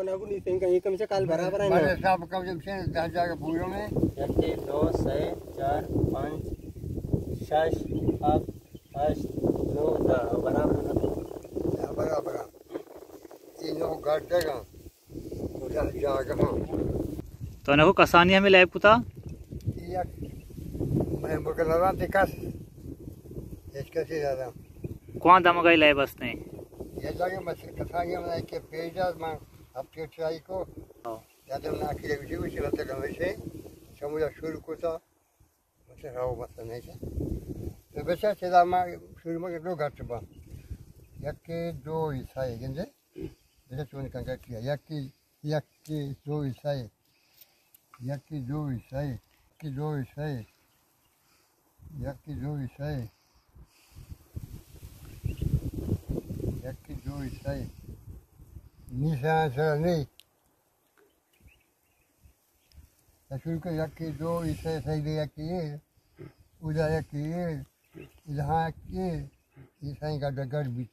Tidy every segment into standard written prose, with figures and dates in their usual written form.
ना कुनी तें कहीं कम से काल बराबर है ना बड़े साहब कम से 10 जाके पूरो में 1 2 6 4 5 6 7 8 9 10 बराबर या बराबर तीनों गाड़ देगा तो जाके हां तो नको कसानी हमें लैब पुता या मैं बकलवा दिखास इसके से ज्यादा कौन दमगाई लैब बसते ये जाके मछली कसानी में के पेजा में अब के ट्राई को या तो ना के वीडियो से रहते गमे से समुद्र शुरू को था मतलब राव मतलब नहीं है तो वैसे चला में शुरू में दो घाट बा यके दो ईसाई गंजे जैसे तूने कंगा किया यके दो ईसाई यके दो ईसाई की दो ईसाई यके दो ईसाई यके दो ईसाई निशान से नहीं शुरू के यके दो ईसाई सही दे यके उधर यके इधर के ईसाई का डगर बीच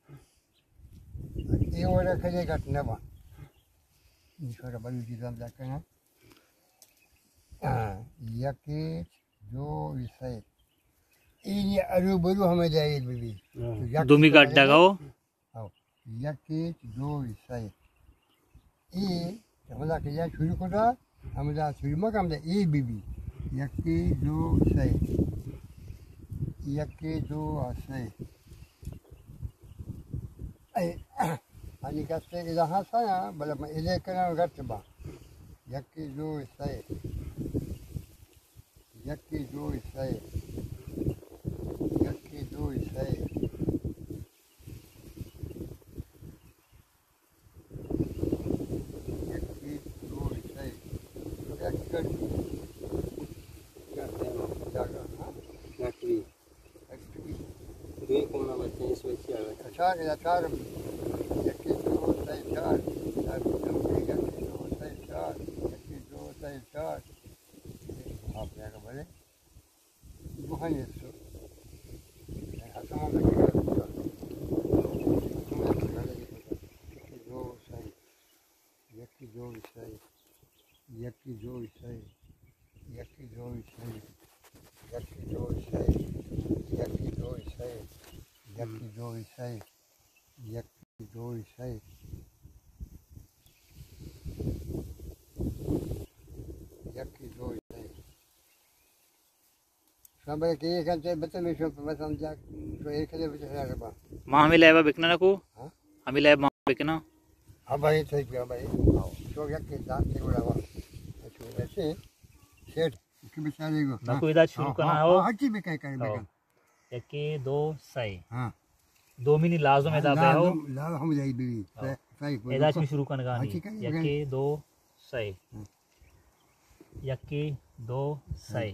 ये वो रखे घटना बा ईश्वर बलि जी राम जाके ना यके दो ईसाई ये अरुबरु हमें जाए बीबी दुमी गड्ढा गाओ आओ यके दो ईसाई ये हमरा के या शुरू करा हमरा शुरू में काम दे ये बीबी यके दो ईसाई यके दो ईसाई आणि कसं इधर हाँ साया बल्कि मैं इधर करना घट बा यके दो ईसाई यके दो ईसाई यके दो ईसाई यके दो ईसाई यके जागा नटवी दो कोना बच्चे इस वक्त आ गए अच्छा या चार यके दो ईसाई चार यके दो ईसाई चार यके दो ईसाई चार आप जाएगा बोले बुहानी सो असमान लगे दो ईसाई यके दो ईसाई यके दो ईसाई यके दो ईसाई यके दो ईसाई यके दो ईसाई यके दो ईसाई यके दो ईसाई यके दो ईसाई सब के एक घंटे बच्चे में शो बस हम जा तो एक घंटे बच्चे है बा मां हमें लैब बिकना ना को हां हमें लैब मां बिकना अब भाई ठीक है भाई आओ तो यके दांत के बड़ा बा तो वैसे सेठ के बेचारे को ना को इधर शुरू करना हो हटी में क्या करे बेटा यके दो सही हां दो मिनी लाजो में दाबे हो लाल हम जाई बीवी सही को इधर में शुरू करना गानी यके दो सही यके दो सही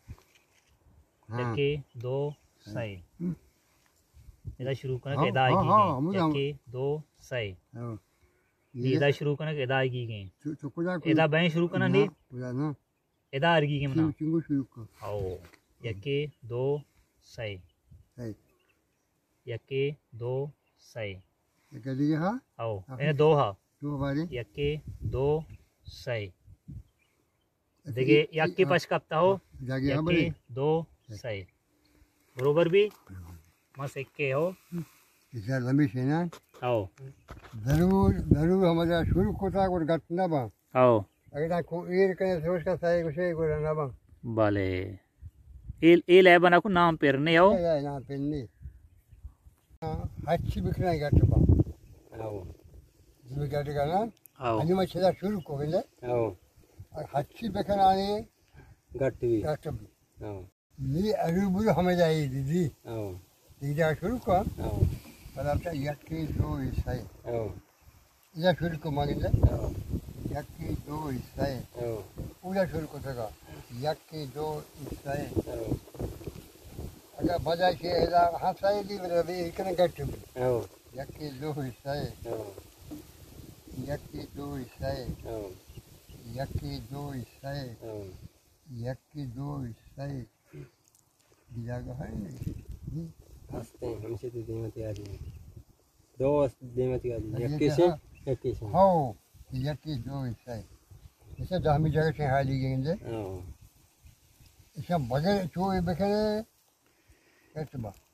यके दो सही इधर शुरू करना के इधर आएगी यके दो सही इधर शुरू करना के इधर आएगी के इधर बैंक शुरू करना नहीं ना इधर आएगी के मना चिंगू शुरू कर आओ यके दो सही सही यके दो सही ये कर दिया हां आओ ये दो हा दो बारी यके दो सही देखिए यके पश कपता हो यके दो सही बरोबर भी मस्त एक के हो इसे लंबी से ना आओ जरूर हमारा शुरू कोता को घटना बा आओ अगर को ईर के सोच का सही कुछ को ना बा भले ए ले बना को नाम पेरने आओ ना पेरने हच्ची बिखना घट बा आओ जिम घट का ना आओ अनि में छदा शुरू को गले आओ और हच्ची बिखना ने गटवी घट आओ नी अरुबुर हमें जाई दीदी आओ दीदा शुरू को आओ पर अब यके दो ईसाई आओ इधर शुरू को मांगे आओ यके दो ईसाई आओ पूरा शुरू को सका यके दो ईसाई आओ अगर बजा के एला हसाई दी बे इकने घट आओ यके दो ईसाई आओ यके दो ईसाई आओ यके दो ईसाई आओ यके दो ईसाई जगह है नहीं हंसते हैं हमसे तो देमती आ रही है दो देमती आ रही है यके से हो Yeti do say. İşte daha bir cahil şey hali gelince. İşte bagaj çoğu bekle. Etme.